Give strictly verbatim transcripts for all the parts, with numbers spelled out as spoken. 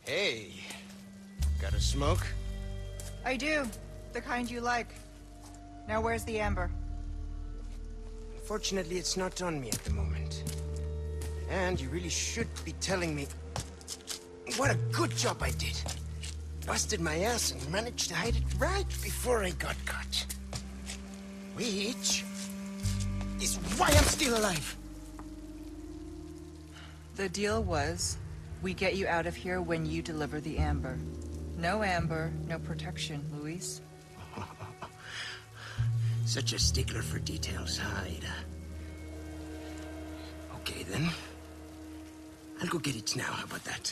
Hey, got a smoke? I do. The kind you like. Now where's the amber? Unfortunately, it's not on me at the moment. And you really should be telling me what a good job I did. Busted my ass and managed to hide it right before I got caught. Which is why I'm still alive. The deal was, we get you out of here when you deliver the amber. No amber, no protection, Luis. Such a stickler for details, huh, Ada? Okay, then. I'll go get it now, how about that?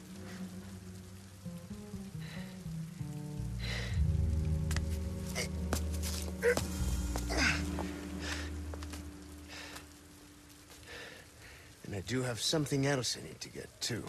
And I do have something else I need to get, too.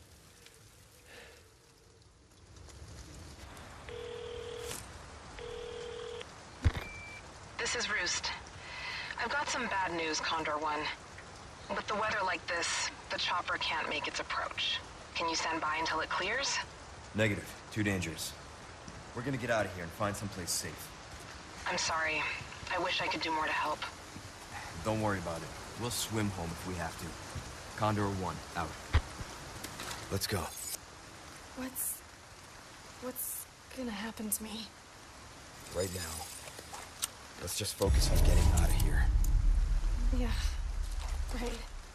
This is Roost. I've got some bad news, Condor One. With the weather like this, the chopper can't make its approach. Can you stand by until it clears? Negative. Too dangerous. We're gonna get out of here and find someplace safe. I'm sorry. I wish I could do more to help. Don't worry about it. We'll swim home if we have to. Condor One, out. Let's go. What's... what's gonna happen to me? Right now, let's just focus on getting out of here. Yeah, right.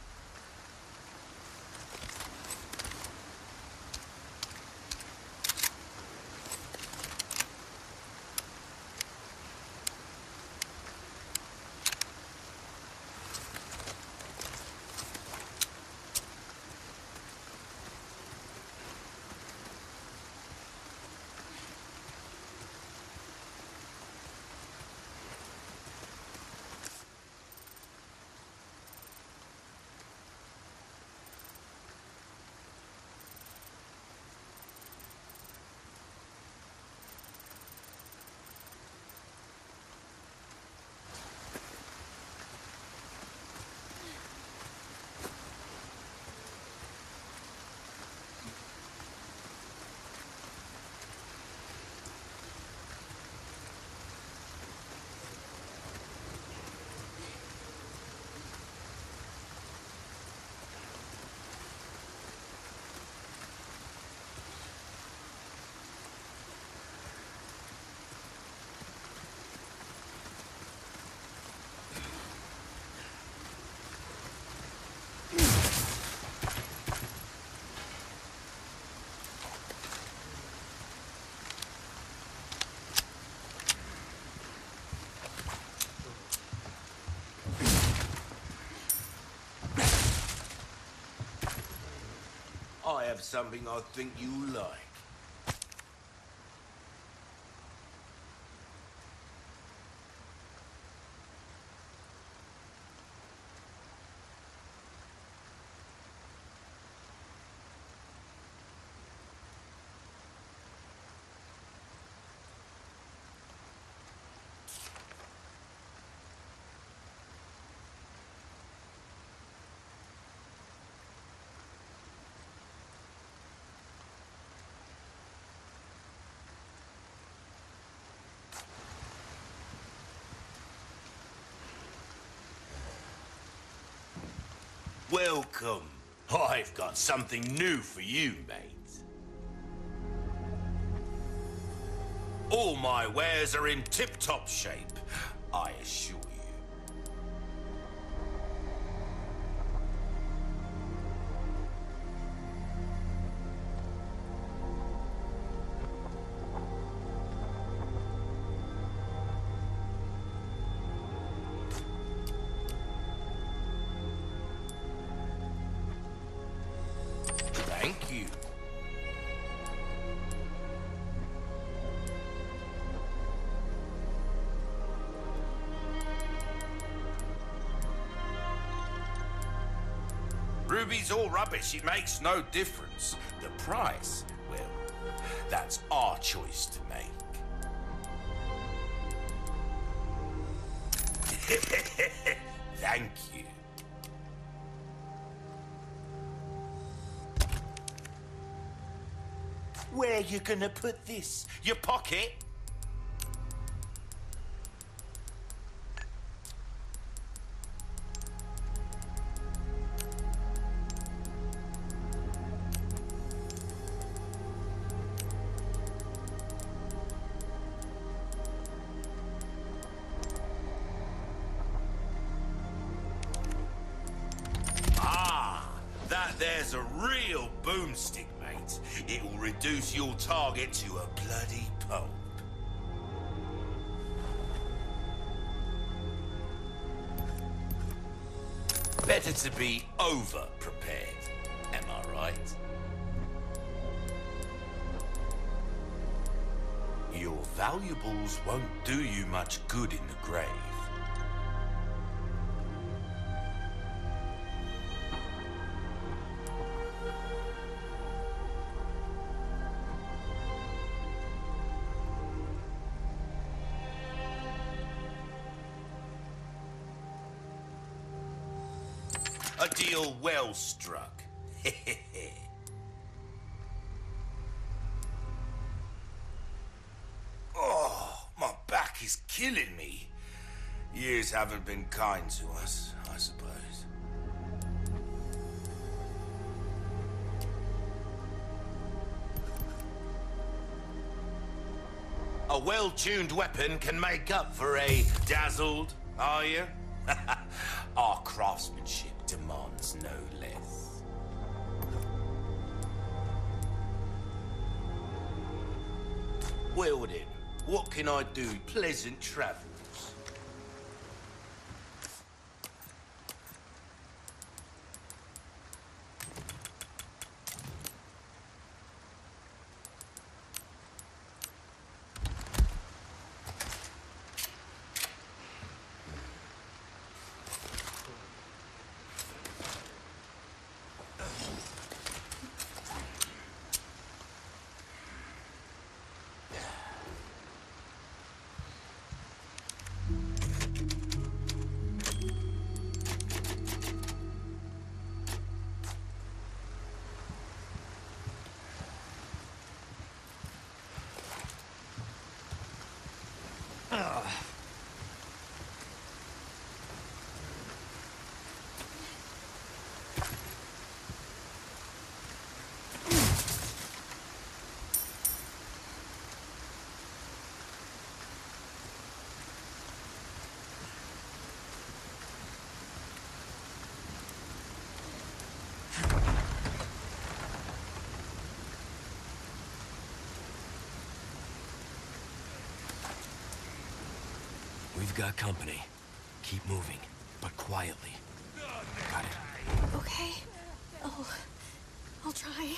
I have something I think you like. Welcome. I've got something new for you, mate. All my wares are in tip-top shape, I assure you. Thank you. Ruby's all rubbish. It makes no difference. The price, well, that's our choice to make. Thank you. Where you gonna put this? Your pocket? There's a real boomstick, mate. It will reduce your target to a bloody pulp. Better to be over-prepared, am I right? Your valuables won't do you much good in the grave. A deal well struck. Oh, my back is killing me. Years haven't been kind to us, I suppose. A well-tuned weapon can make up for a dazzled, are you? Our craftsmanship demands no less. Well then, what can I do? Pleasant travels. We've got company. Keep moving, but quietly. Got it. Okay. Oh, I'll try.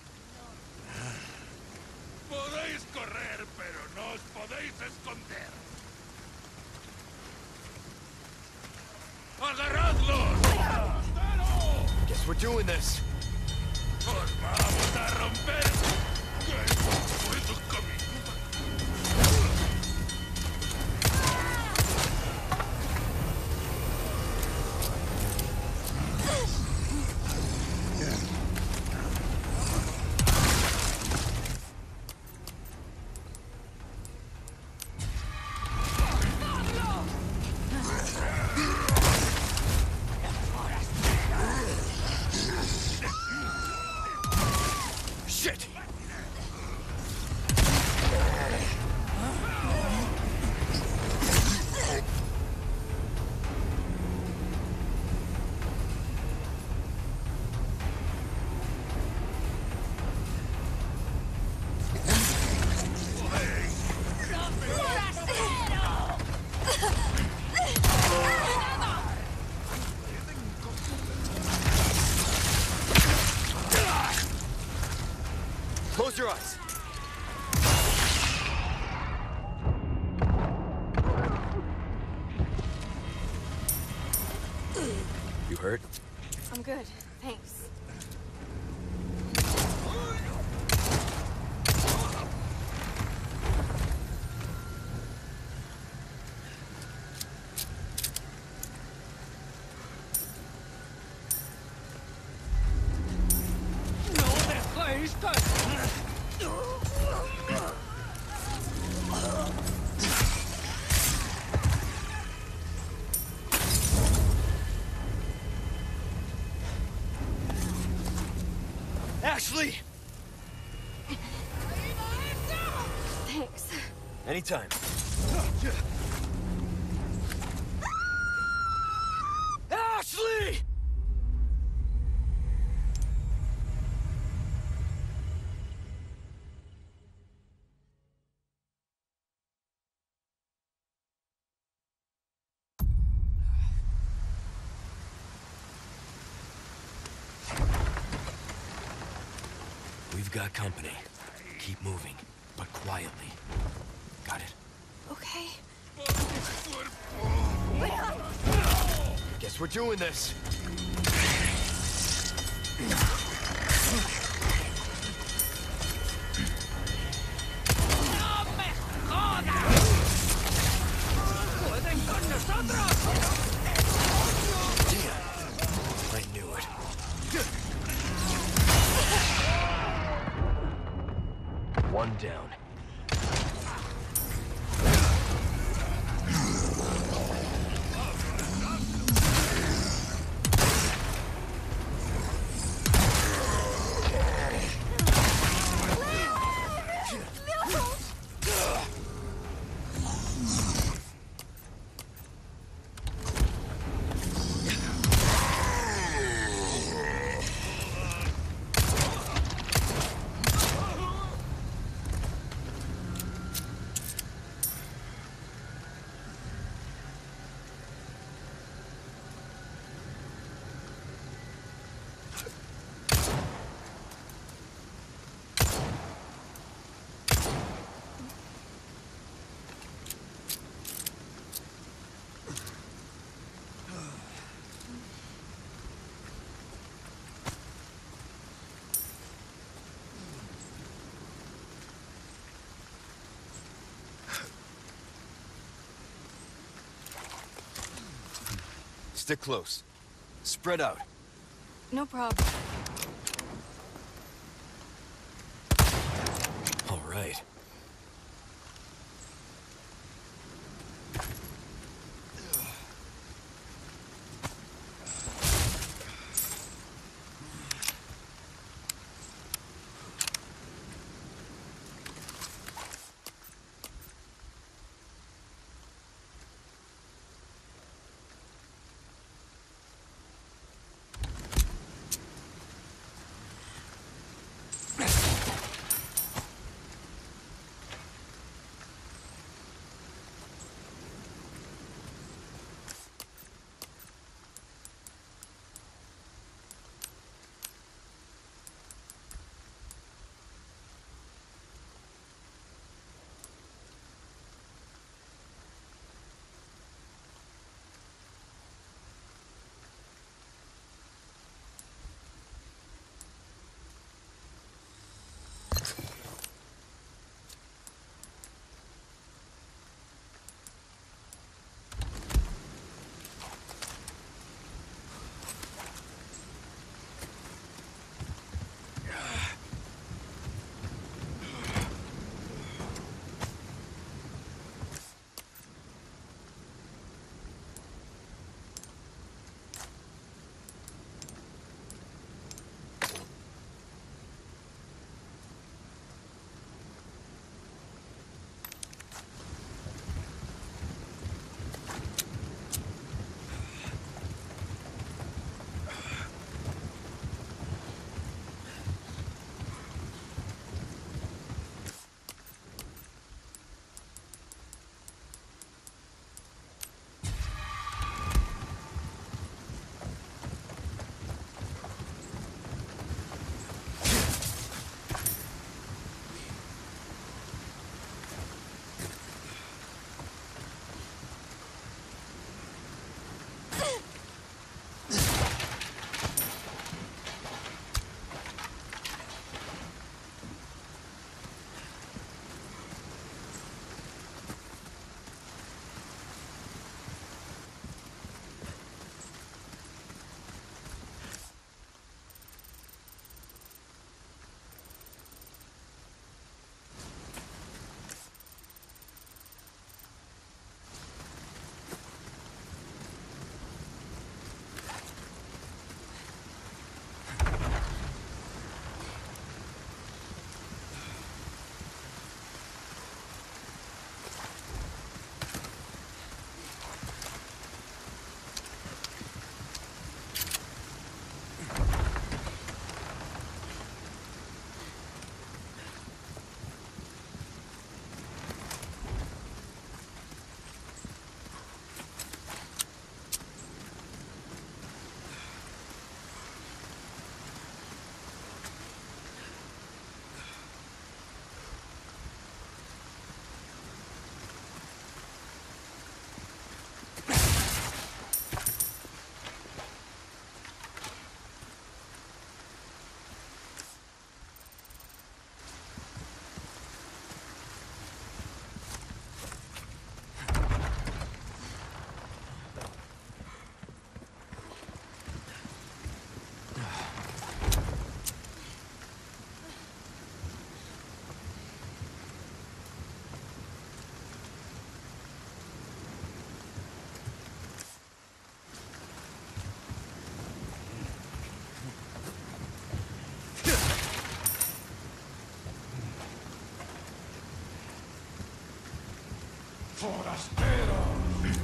Podéis correr, pero no os podéis esconder. ¡Agarradlos! Guess we're doing this. ¡Os vamos a romper! ¡Que puedo caminar! Close your eyes. You hurt? I'm good, thanks. ¡No dejéis caer! Ashley! Thanks. Anytime. Ashley! We've got company. Keep moving, but quietly. Got it? Okay. Guess we're doing this. I knew it. One down. Stick close. Spread out. No problem. All right. Forastero.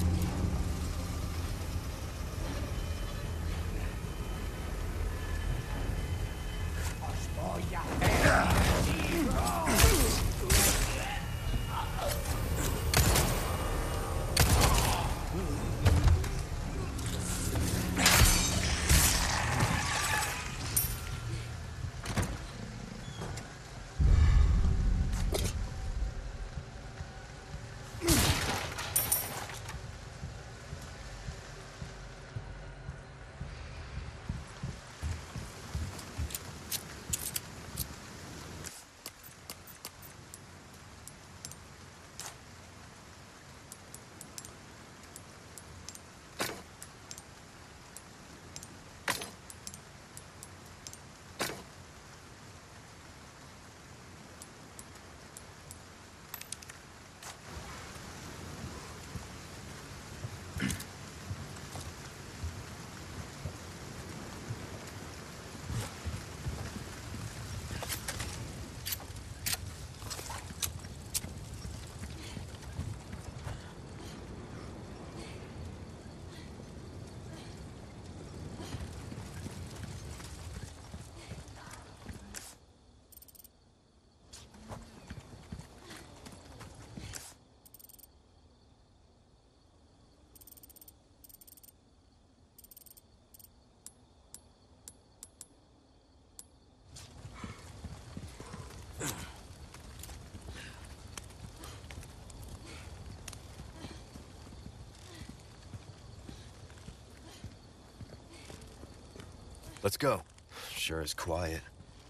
Let's go. Sure is quiet.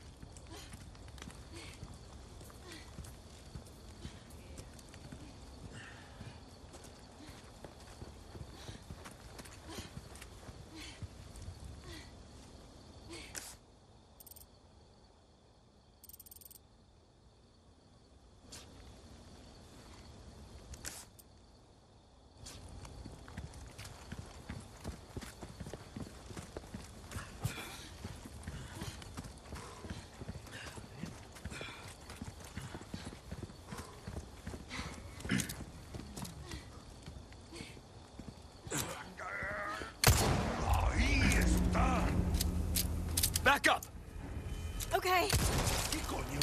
Back up! Okay. ¿Qué coño?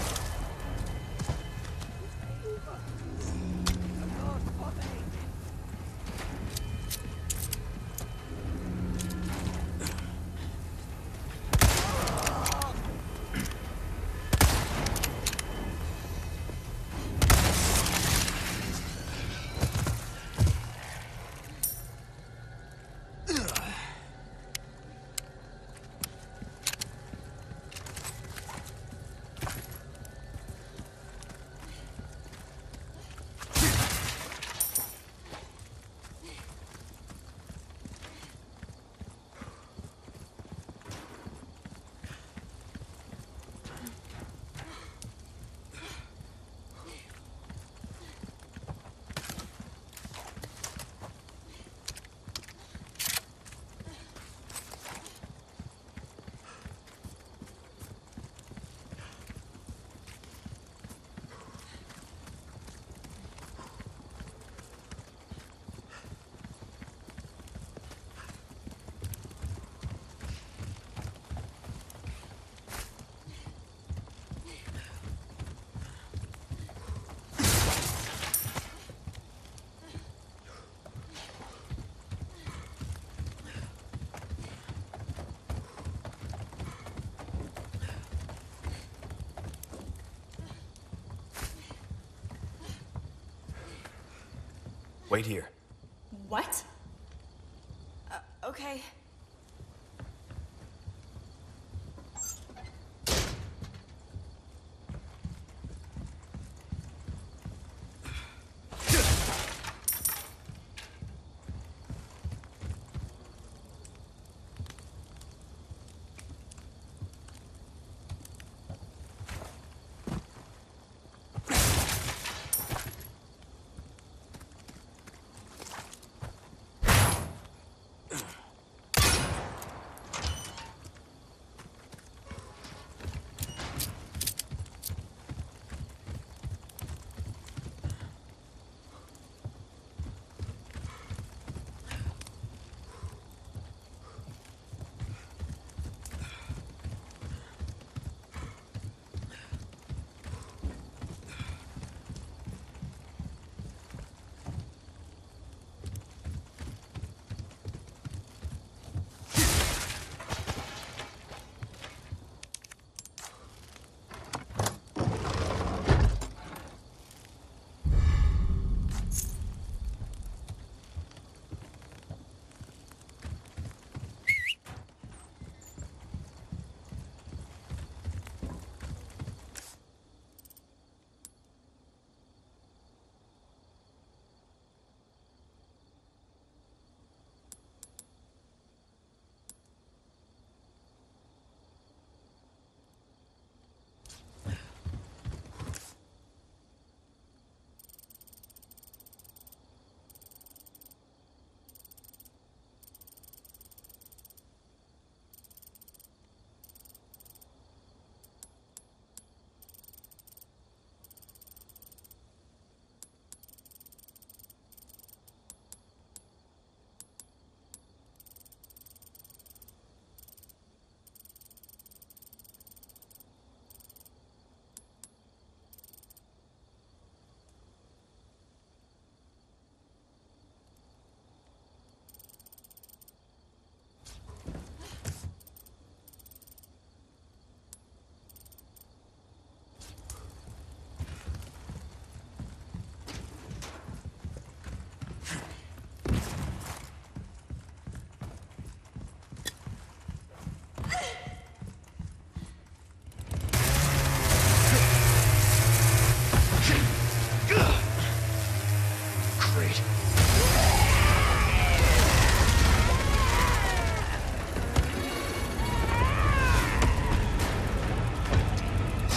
Wait here. What? Uh, okay.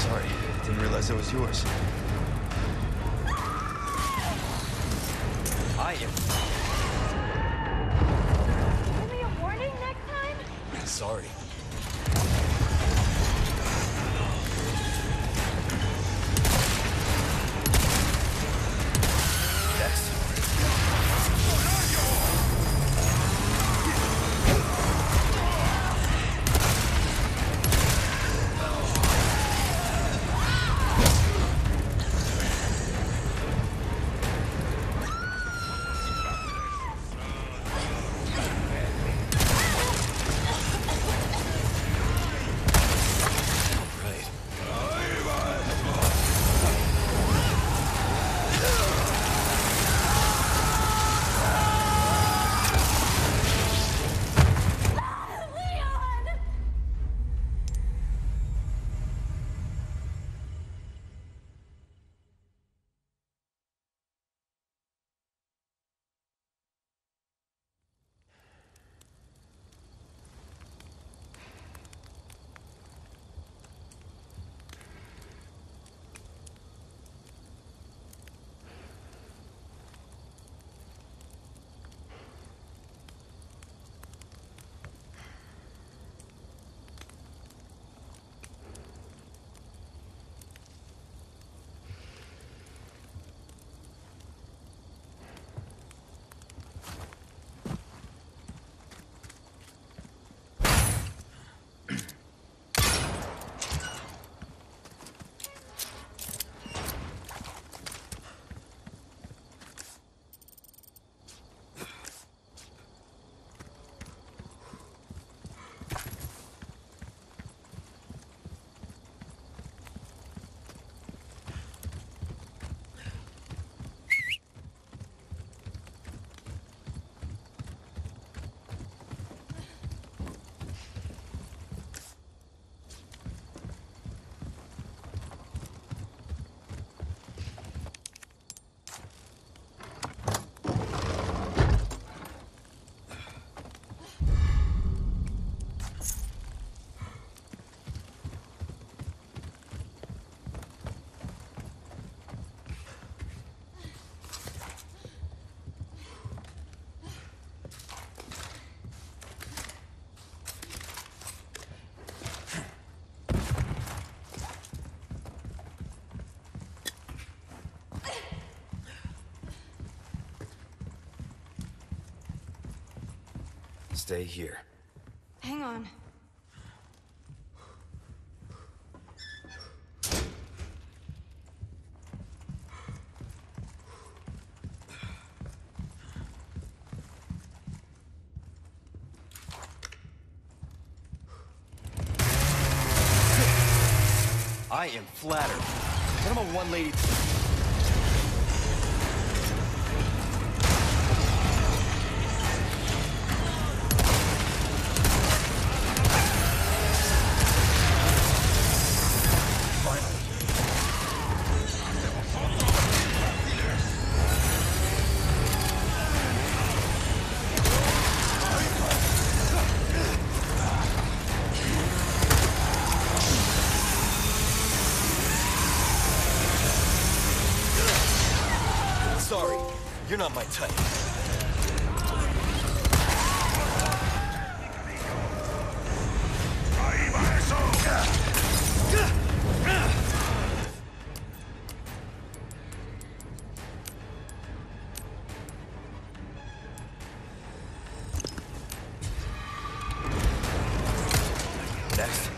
Sorry, didn't realize that was yours. I am... Give me a warning next time? Sorry. Next. Stay here. Hang on. I am flattered. But I'm a one-lady... Sorry, you're not my type. ¡Ahí va eso! Next.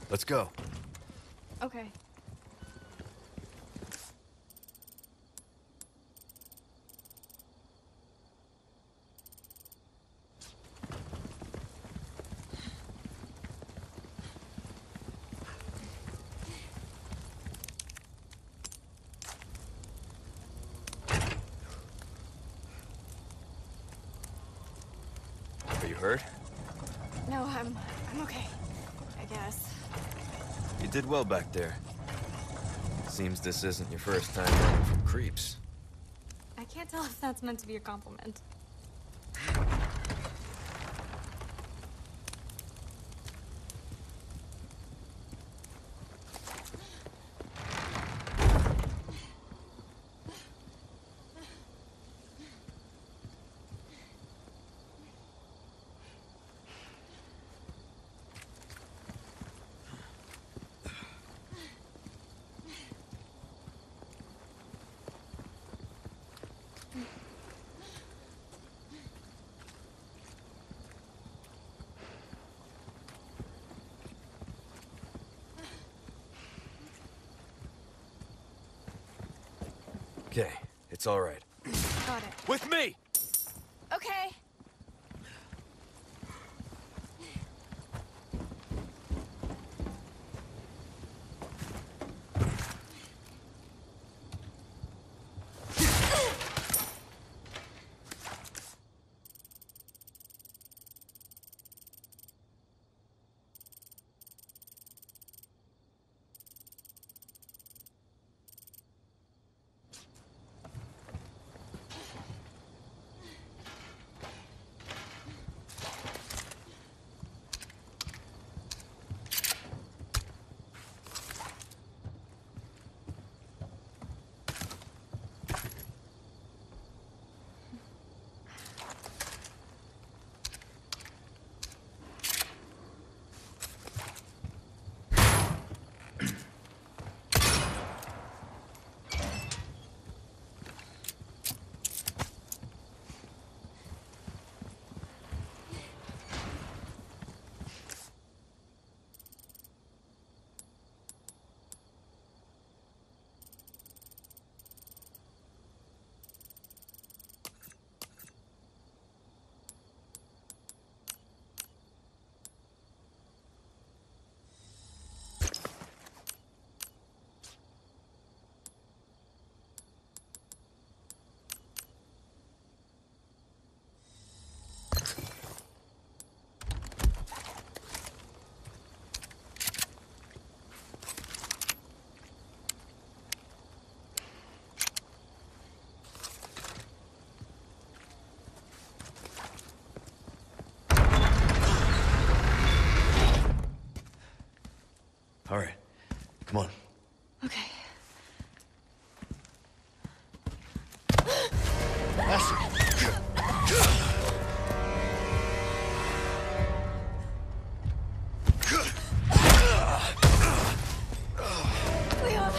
Let's go. Okay. Are you hurt? No, I'm... I'm okay. I guess. You did well back there. Seems this isn't your first time running from creeps. I can't tell if that's meant to be a compliment. Okay, it's all right. Got it. With me! Okay. All right, come on. Okay. Leon!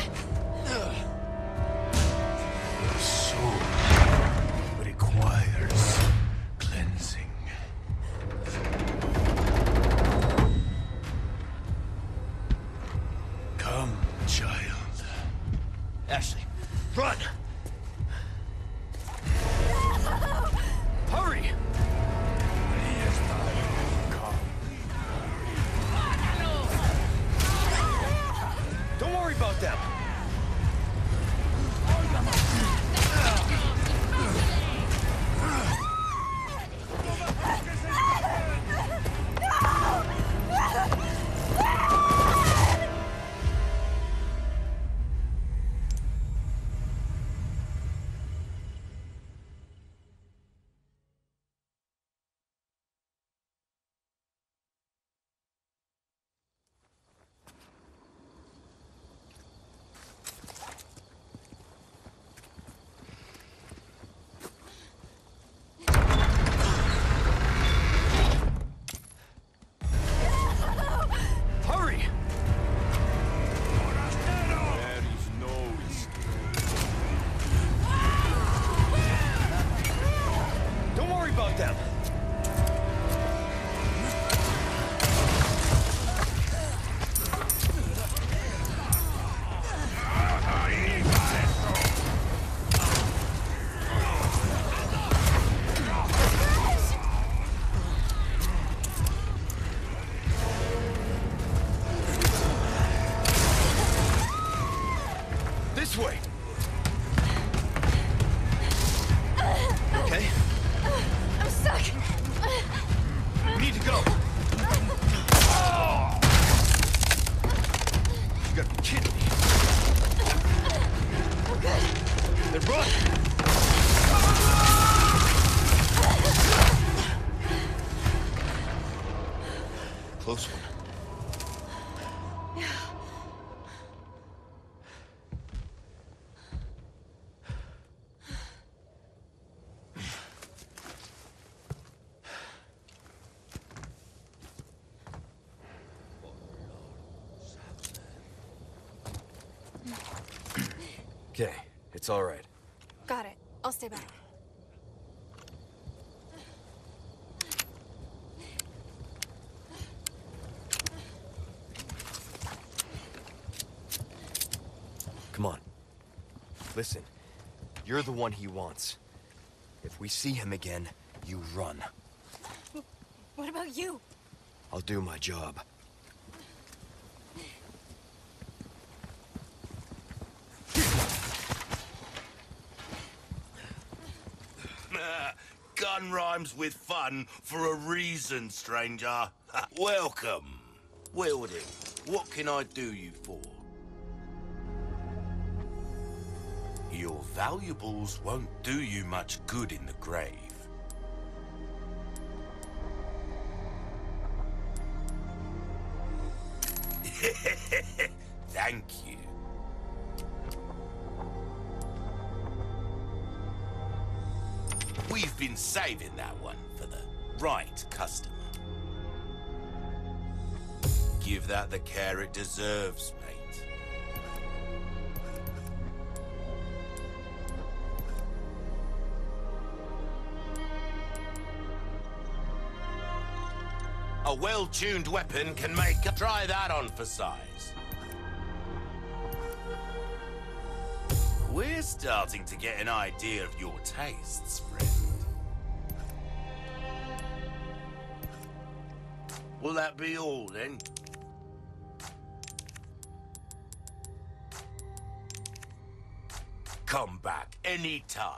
Soul requires cleansing. Come, child. Ashley, run! Hurry! Don't worry about them. Hurry! There is no escape. Don't worry about them. Close one. Okay, it's all right. Got it. I'll stay back. Come on. Listen, you're the one he wants. If we see him again, you run. What about you? I'll do my job. Gun rhymes with fun for a reason, stranger. Welcome. Wielding, what can I do you for? Your valuables won't do you much good in the grave. Thank you. We've been saving that one for the right customer. Give that the care it deserves, mate. A well-tuned weapon can make... Try that on for size. We're starting to get an idea of your tastes, friend. Will that be all, then? Come back anytime.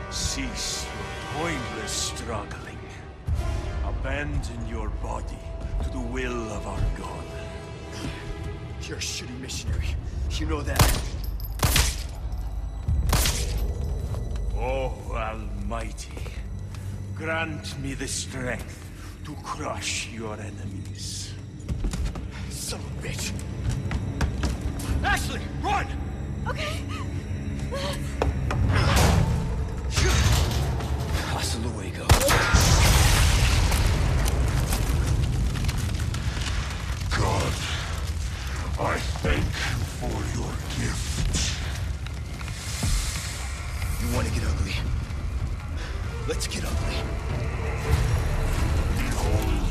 Cease your pointless struggling. Abandon your body to the will of our God. You're a shitty missionary. You know that. Oh, Almighty, grant me the strength to crush your enemies. Son of a bitch! Ashley, run! Okay. Hasta luego. God, I thank you for your gift. You want to get ugly? Let's get ugly. Behold,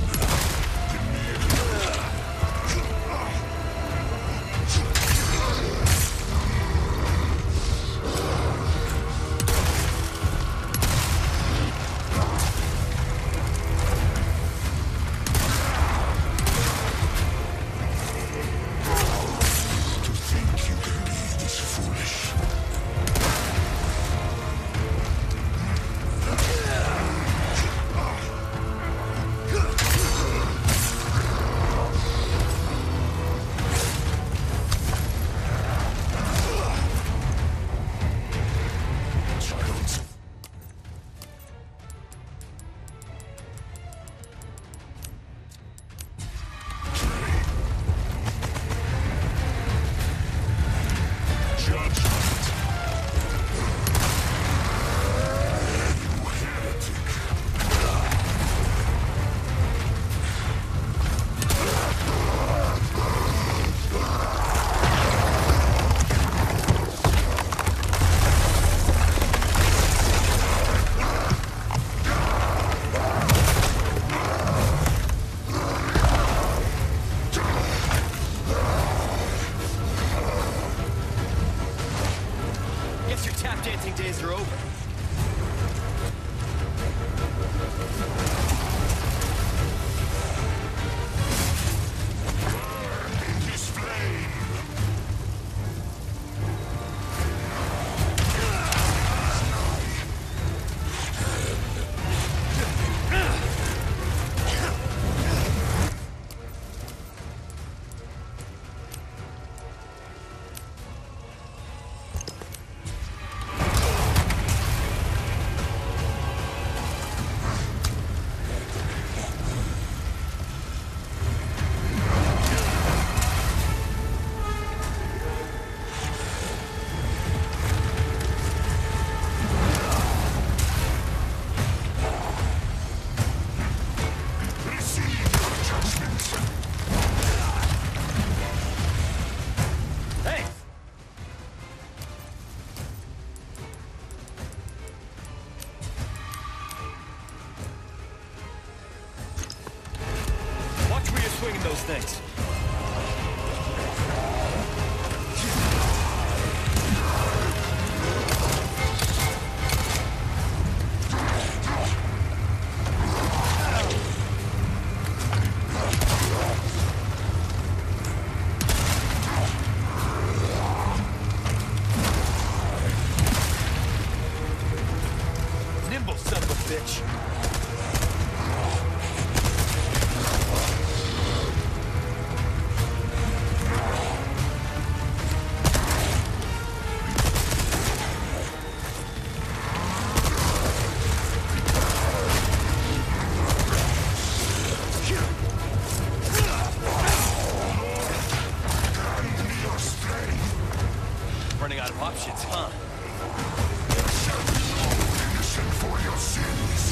Guess your tap dancing days are over. Swinging those things. Nimble son of a bitch. Running out of options, huh? For your sins.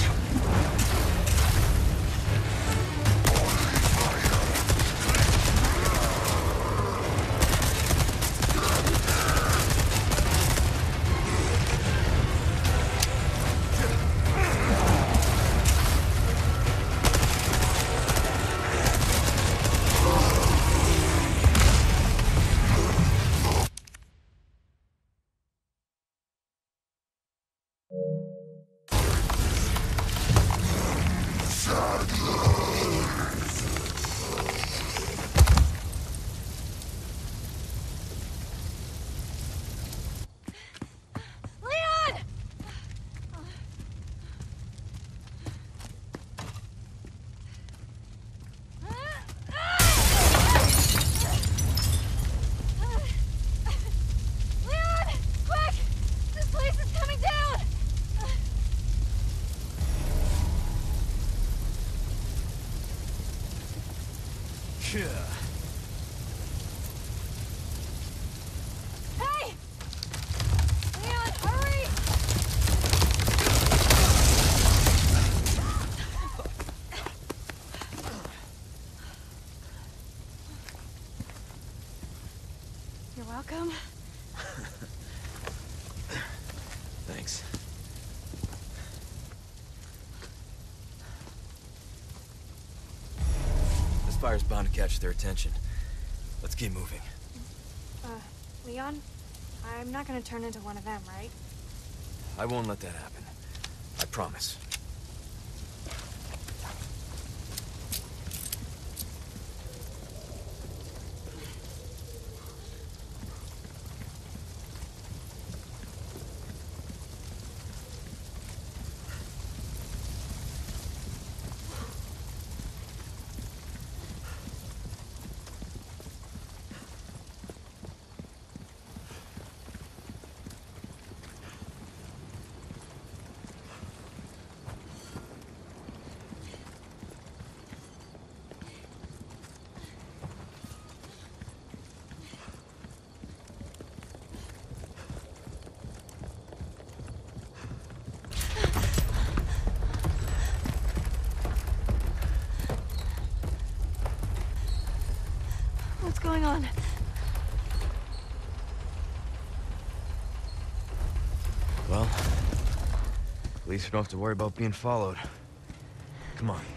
Leon! Hey! Leon, hurry! You're welcome. Thanks. This fire's bound to catch their attention. Let's keep moving. Uh, Leon? I'm not gonna turn into one of them, right? I won't let that happen. I promise. What's going on? Well, at least we don't have to worry about being followed. Come on.